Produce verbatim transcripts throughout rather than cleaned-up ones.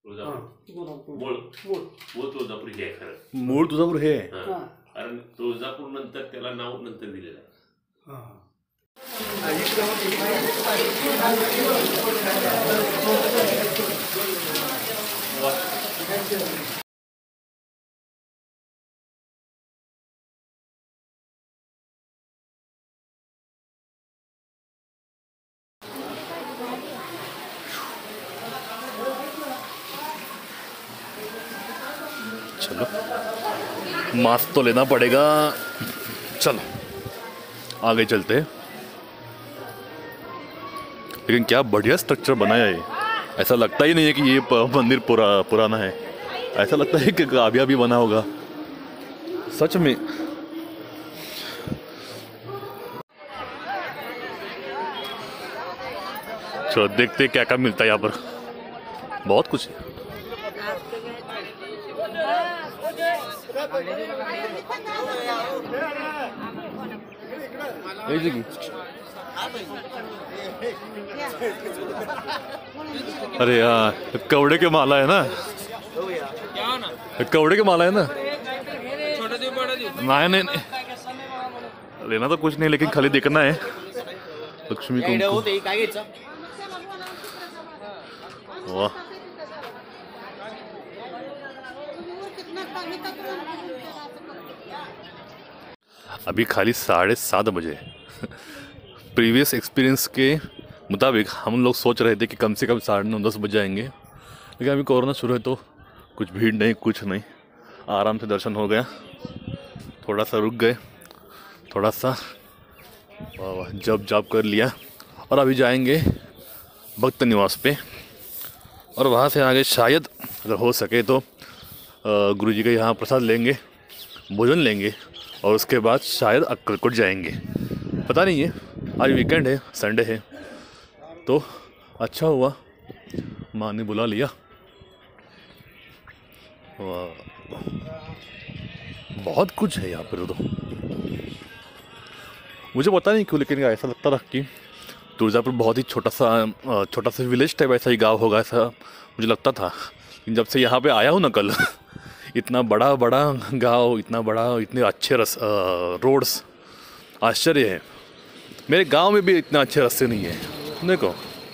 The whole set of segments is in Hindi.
मूळ मूळ तुळजापूर हे आहे खरं. मूळ तुळजापूर हे आहे. कारण तुळजापूर नंतर त्याला नाव नंतर दिलेलं आहे. चलो मास्क तो लेना पड़ेगा. चलो आगे चलते हैं. लेकिन क्या बढ़िया स्ट्रक्चर बनाया है. ऐसा लगता ही नहीं है कि ये मंदिर पुरा पुराना है. ऐसा लगता है कि अभी अभी बना होगा सच में. चलो देखते क्या क्या मिलता है यहाँ पर. बहुत कुछ है. अरे यार कवड़े के माला है ना. कवड़े के माला है ना. नहीं नहीं नहीं लेना तो कुछ नहीं लेकिन खाली देखना है. लक्ष्मी कुमकुम. वाह अभी खाली साढ़े सात बजे. प्रीवियस एक्सपीरियंस के मुताबिक हम लोग सोच रहे थे कि कम से कम साढ़े नौ दस बज जाएंगे. लेकिन अभी कोरोना शुरू है तो कुछ भीड़ नहीं कुछ नहीं. आराम से दर्शन हो गया. थोड़ा सा रुक गए. थोड़ा सा वाह वाह जब जब कर लिया. और अभी जाएंगे भक्त निवास पे. और वहाँ से आगे शायद अगर हो सके तो गुरु जी के यहाँ प्रसाद लेंगे. भोजन लेंगे. और उसके बाद शायद अक्कलकोट जाएंगे. पता नहीं है. आज वीकेंड है संडे है तो अच्छा हुआ माँ ने बुला लिया. बहुत कुछ है यहाँ पर. तो मुझे पता नहीं क्यों लेकिन ऐसा लगता था कि तुळजापुर बहुत ही छोटा सा छोटा सा विलेज टाइप ऐसा ही गांव होगा ऐसा मुझे लगता था. जब से यहाँ पे आया हूँ ना कल इतना बड़ा बड़ा गांव इतना बड़ा इतने अच्छे रस रोड्स. आश्चर्य है. मेरे गांव में भी इतने अच्छे रास्ते नहीं है. देखो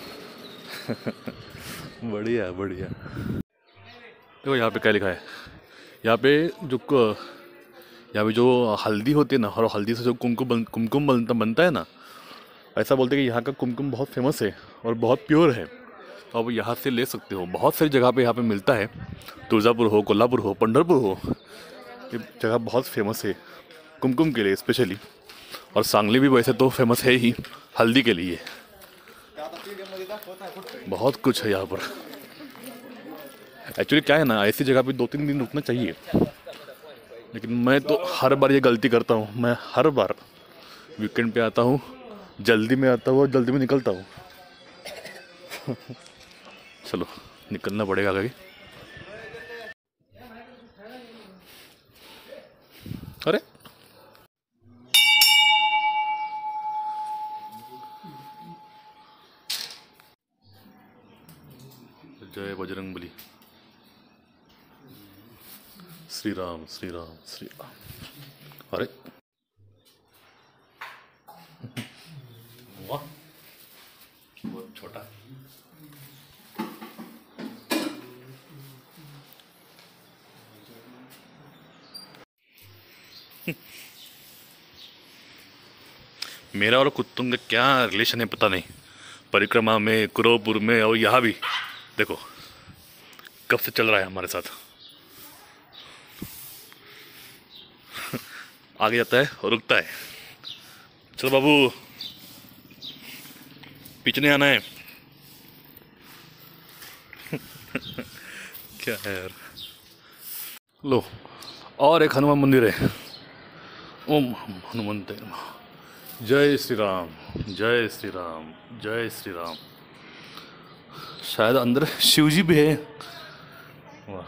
बढ़िया बढ़िया. देखो यहाँ पे क्या लिखा है. यहाँ पे जो यहाँ पे जो हल्दी होती है ना और हल्दी से जो कुमकुम बन, कुमकुम बनता बनता है ना. ऐसा बोलते हैं कि यहाँ का कुमकुम बहुत फेमस है और बहुत प्योर है. तो आप यहाँ से ले सकते हो. बहुत सारी जगह पे यहाँ पे मिलता है. तुळजापुर हो कोल्हापुर हो पंढरपुर हो ये जगह बहुत फेमस है कुमकुम के लिए स्पेशली. और सांगली भी वैसे तो फेमस है ही हल्दी के लिए. बहुत कुछ है यहाँ पर. एक्चुअली क्या है ना ऐसी जगह पे दो तीन दिन रुकना चाहिए. लेकिन मैं तो हर बार ये गलती करता हूँ. मैं हर बार वीकेंड पे आता हूँ जल्दी में आता हूँ और जल्दी में निकलता हूँ. चलो निकलना पड़ेगा आगे. अरे जय बजरंगबली. श्री राम श्री राम श्री राम. अरे वाह बहुत छोटा. मेरा और कुत्तों का क्या रिलेशन है पता नहीं. परिक्रमा में कुरोपुर में और यहाँ भी देखो कब से चल रहा है हमारे साथ. आगे जाता है और रुकता है. चलो बाबू पीछे नहीं आना है. क्या है यार. लो और एक हनुमान मंदिर है. ओम हनुमंते नमः. जय श्री राम जय श्री राम जय श्री राम. शायद अंदर शिव जी भी है. वाह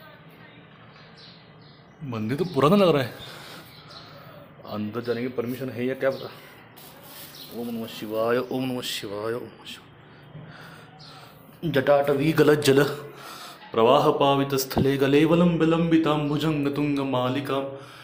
मंदिर तो पुराना लग रहा है. अंदर जाने की परमिशन है या क्या पता. ओम नमः शिवाय ओम नमः शिवाय ओम नमः शिवाय. जटाटवी गलत जल प्रवाह पावित स्थले गले वलंब लंबितां भुजंग तुंग मालिकां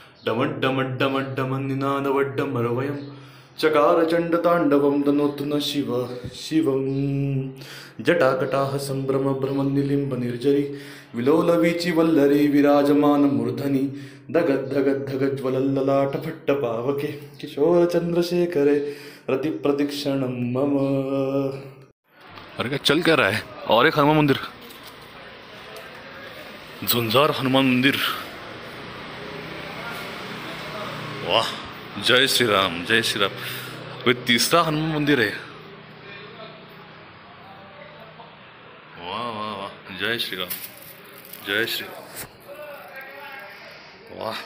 डमड्डमड्डमड्डमन्निनादवड्डमरवयं चकार चंड तांडवं तनोतु न शिव शिवं जटाकटाह संभ्रम भ्रमन् निलिम्ब निर्जरी विलोलवीचि वल्लरी विराजमान मूर्धनि धगद धगद धगज्वलल्ललाट भट्ट पावके किशोर चंद्रशेखरे रति प्रतीक्षणं मम। अरे क्या चल क्या रहा है? और एक हनुमान मंदिर, झुंझार हनुमान मंदिर। वाह, जय श्री राम, जय श्री राम। वे तीसरा हनुमान मंदिर है। वाह वाह वाह, जय श्री राम, जय श्री राम। वाह,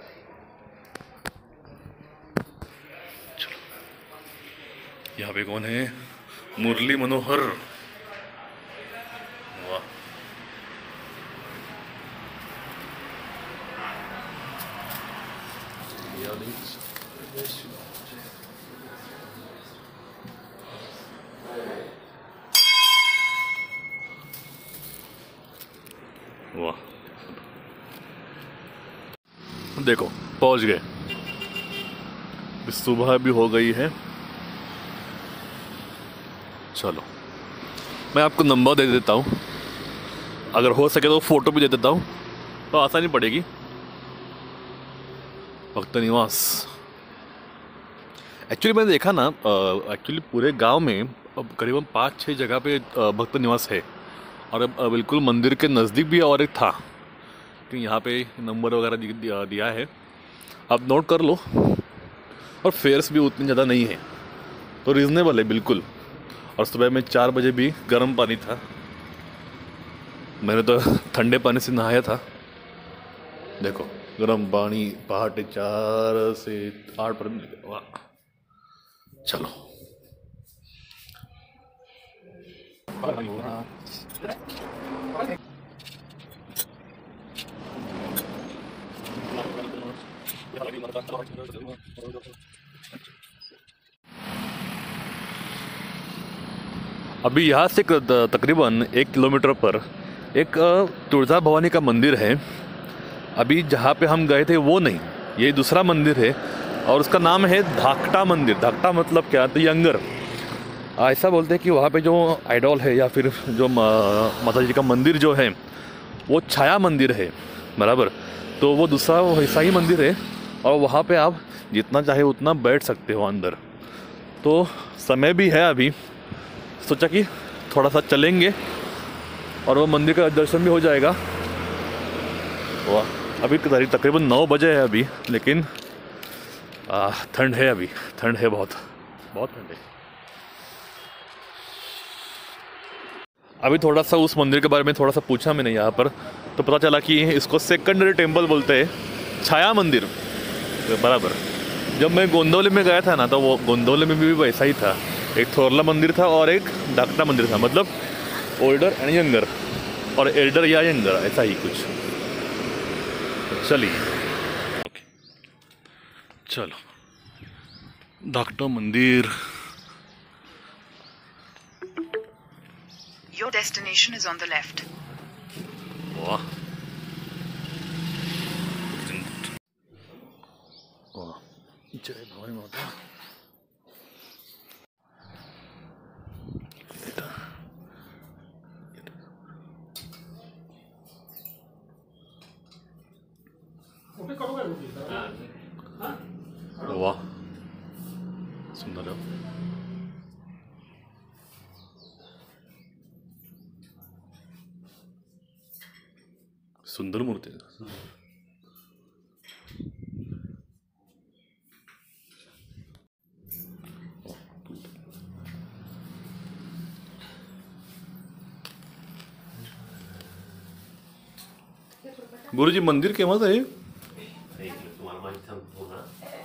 चलो यहाँ पे कौन है? मुरली मनोहर। वाह, वाह, देखो पहुंच गए। सुबह भी हो गई है। चलो मैं आपको नंबर दे देता हूँ, अगर हो सके तो फोटो भी दे देता हूँ तो आसानी पड़ेगी। भक्त निवास एक्चुअली मैंने देखा ना, एक्चुअली पूरे गांव में करीबन पाँच छः जगह पे भक्त निवास है, और अब बिल्कुल मंदिर के नज़दीक भी और एक था कि यहाँ पे नंबर वगैरह दिया, दिया है, आप नोट कर लो। और फेयर्स भी उतनी ज़्यादा नहीं है, तो रीज़नेबल है बिल्कुल। और सुबह में चार बजे भी गर्म पानी था, मैंने तो ठंडे पानी से नहाया था। देखो गर्म पानी पहाटे चार से आठ पर मिल गया। वाह, चलो अभी यहाँ से तकरीबन एक किलोमीटर पर एक तुलजा भवानी का मंदिर है। अभी जहाँ पे हम गए थे वो नहीं, ये दूसरा मंदिर है और उसका नाम है धाकटा मंदिर। धाकटा मतलब क्या? तो यंगर। ऐसा बोलते हैं कि वहाँ पे जो आइडॉल है या फिर जो माता जी का मंदिर जो है वो छाया मंदिर है, बराबर। तो वो दूसरा वैसा ही मंदिर है और वहाँ पे आप जितना चाहे उतना बैठ सकते हो अंदर। तो समय भी है अभी, सोचा कि थोड़ा सा चलेंगे और वो मंदिर का दर्शन भी हो जाएगा। वाह, अभी तकरीबन नौ बजे है अभी, लेकिन ठंड है, अभी ठंड है, बहुत बहुत ठंड है। अभी थोड़ा सा उस मंदिर के बारे में थोड़ा सा पूछा मैंने यहाँ पर, तो पता चला कि इसको सेकेंडरी टेम्पल बोलते हैं, छाया मंदिर, बराबर। जब मैं गोंदवले में गया था ना, तो वो गोंदवले में भी वैसा ही था। एक थोरला मंदिर था और एक धाकटा मंदिर था, मतलब ओल्डर एंड यंगर, और एल्डर या यंगर, ऐसा ही कुछ। चलिए ओके, चलो धाकटा मंदिर। Your destination is on the left. वाह वाह, जय भवानी माता। वाह, सुंदर है, सुंदर मूर्ति है। गुरुजी मंदिर केव्हाच आहे? तुम्हाला माहिती सांगतो ना,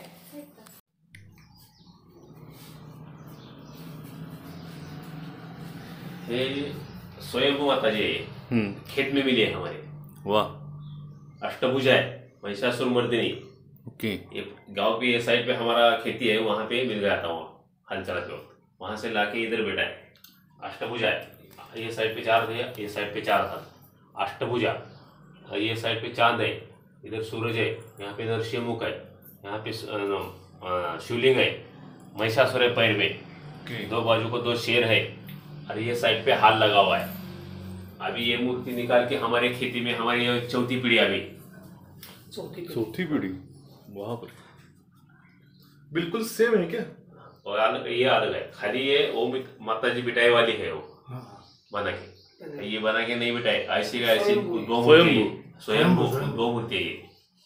हे स्वयंभू माता जी है, खेत में मिली है हमारे। वाह, अष्टभुजा है, महिषासुर मर्दिनी। ओके, ये गांव के साइड पे हमारा खेती है, वहाँ पे मिल गया था, वहाँ हल चलाते वक्त वहाँ से लाके इधर बैठा है। अष्टभुजा है, ये साइड पे चार थे, ये साइड पे चार था, अष्टभुजा, ये साइड पे चांद है, इधर सूरज है, यहाँ पे नरसिंहमुख है, यहाँ पे शिवलिंग है, महिषासुर है पैर में, दो बाजू को दो शेर है, और ये साइड पे हाल लगा हुआ है। अभी ये मूर्ति निकाल के हमारे खेती में हमारी चौथी पीढ़ी अभी चौथी पीढ़ी वहाँ पर बिल्कुल सेम है क्या? और अलग ये अलग है, खाली ये ओम माता जी बिठाई वाली है वो बना के, ये बना के नहीं बिठाए, ऐसी का ऐसी दो मूर्ति, स्वयं दो मूर्ति है ये।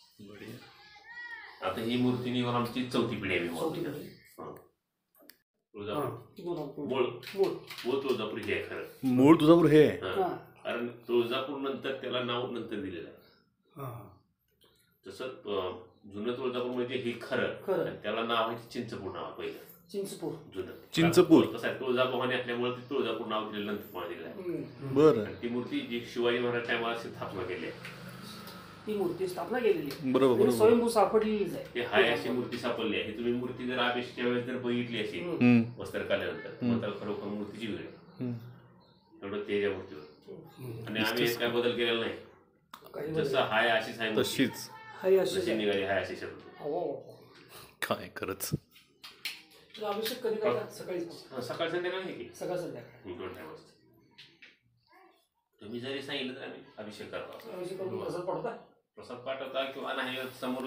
आता ही मूर्ती निघून आमची चौथी पिढी आहे मूळ मूळ तुळजापूर हे आहे खरं, मूळ तुळजापूर हे कारण तुळजापूर नंतर त्याला नाव नंतर दिलेलं आहे। तसं जुनं तुळजापूर म्हणजे हे खरं, त्याला नाव आहे चिंचपूर नाव पहिलं, चिंचपूर जुनं चिंचपूर कसं आहे तुळजाभवानी असल्यामुळे ते तुळजापूर नाव दिलेलं नंतर मला दिलं आहे। बरं, ती मूर्ती जी शिवाजी महाराज टायमाला स्थापना केली आहे, ती मूर्ती स्थापना केलेली आहे, बरोबर बरोबर स्वयंभू सापडलेलीच आहे। ते हाय अशी मूर्ती सापडली आहे। तुम्ही मूर्ती जर अभिषेकच्या वेळेस जर बघितली अशी वस्त्र काढल्यानंतर मात्र खरोखर मूर्तीची वेळ आहे, एवढं तेज आहे मूर्तीवर। आणि आम्ही काय बदल केलेला नाही, जसं हाय अशीच आहे तशीच हाय अशी जशी निघाली हाय अशी शब्द काय खरंच। अभिषेक कधी करतात? सकाळी सकाळ संध्याकाळ आहे की सकाळ संध्याकाळ दोन टाइम असते। तुम्ही जरी सांगितलं तर आम्ही अभिषेक करतो, अभिषेक करून प्रसाद पडता प्रसाद पाठवता किंवा नाही समोर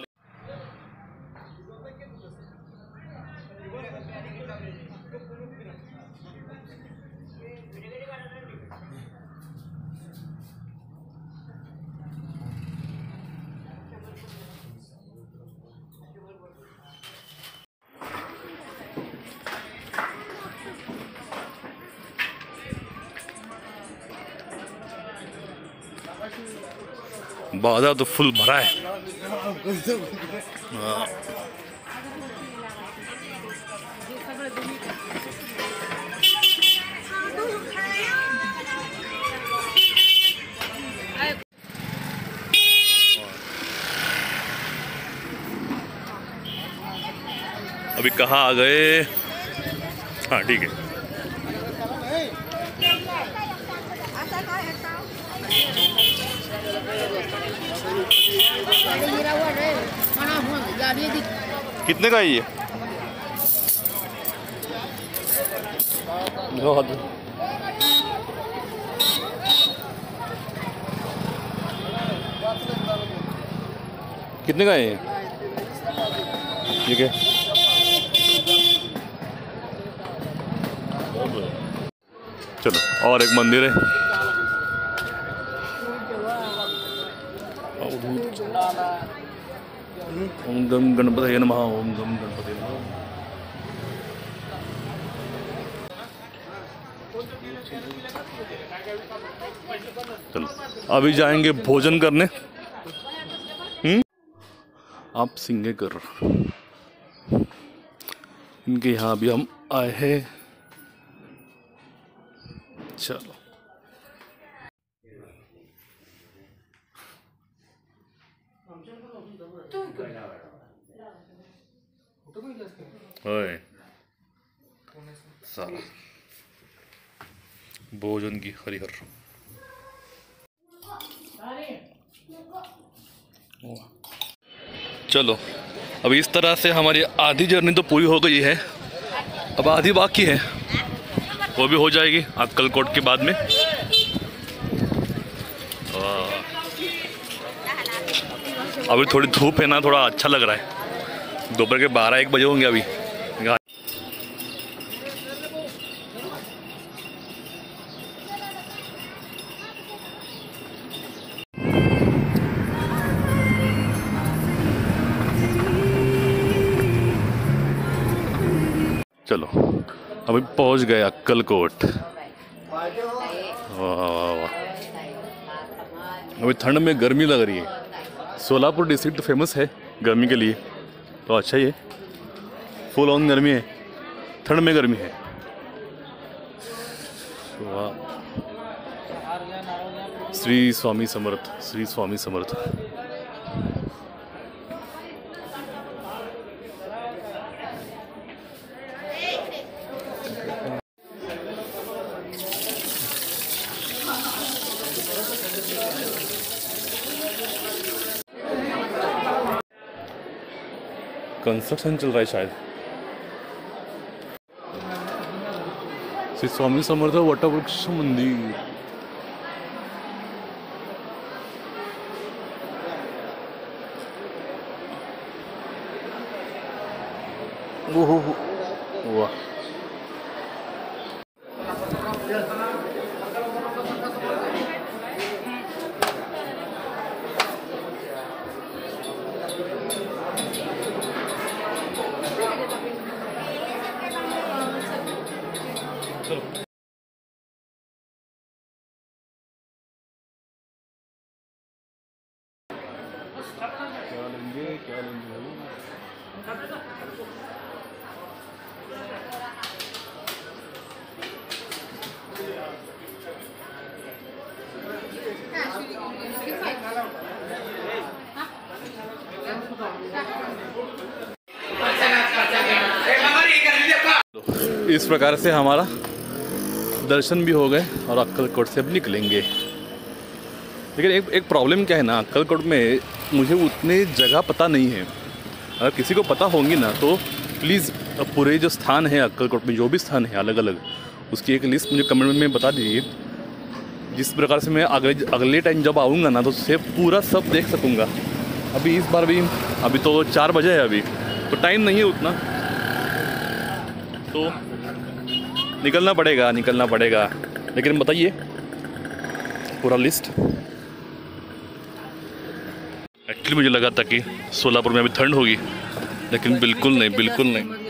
बाजार तो फुल भरा है। हाँ। अभी कहाँ आ गए? हाँ ठीक है। कितने का है ये? कितने का है ये? ठीक है। चलो और एक मंदिर है। ओम गम गणपतये नमः। ओम गम गणपतये नमः। चलो अभी जाएंगे भोजन करने। हम्म आप सिंगेकर इनके यहाँ भी हम आए हैं। चलो ओए साला भोजन की हरिहर। चलो अब इस तरह से हमारी आधी जर्नी तो पूरी हो गई है, अब आधी बाकी है, वो भी हो जाएगी अक्कलकोट के बाद में। अभी थोड़ी धूप है ना, थोड़ा अच्छा लग रहा है। दोपहर के बारह एक बजे होंगे अभी। चलो अभी पहुंच गए अक्कलकोट। वाह वाह वाह। अभी ठंड में गर्मी लग रही है। सोलापुर डिस्ट्रिक्ट फेमस है गर्मी के लिए, तो अच्छा ही है। फुल ऑन गर्मी है, ठंड में गर्मी है। वाह। श्री स्वामी समर्थ, श्री स्वामी समर्थ। कंस्ट्रक्शन चल रहा है शायद। श्री स्वामी समर्थ वटवृक्ष मंदिर। ओहो वाह, क्या लेंगे क्या लेंगे। इस प्रकार से हमारा दर्शन भी हो गए और अक्कलकोट से अब निकलेंगे। लेकिन एक एक प्रॉब्लम क्या है ना, अक्कलकोट में मुझे उतनी जगह पता नहीं है। अगर किसी को पता होंगी ना तो प्लीज़ पूरे जो स्थान है अक्कलकोट में, जो भी स्थान है अलग अलग, उसकी एक लिस्ट मुझे कमेंट में बता दीजिए, जिस प्रकार से मैं अगले अगले टाइम जब आऊँगा ना तो उससे पूरा सब देख सकूँगा। अभी इस बार भी अभी तो चार बजे है, अभी तो टाइम नहीं है उतना, तो निकलना पड़ेगा निकलना पड़ेगा लेकिन बताइए पूरा लिस्ट। एक्चुअली मुझे लगा था कि सोलापुर में अभी ठंड होगी, लेकिन बिल्कुल नहीं, बिल्कुल नहीं।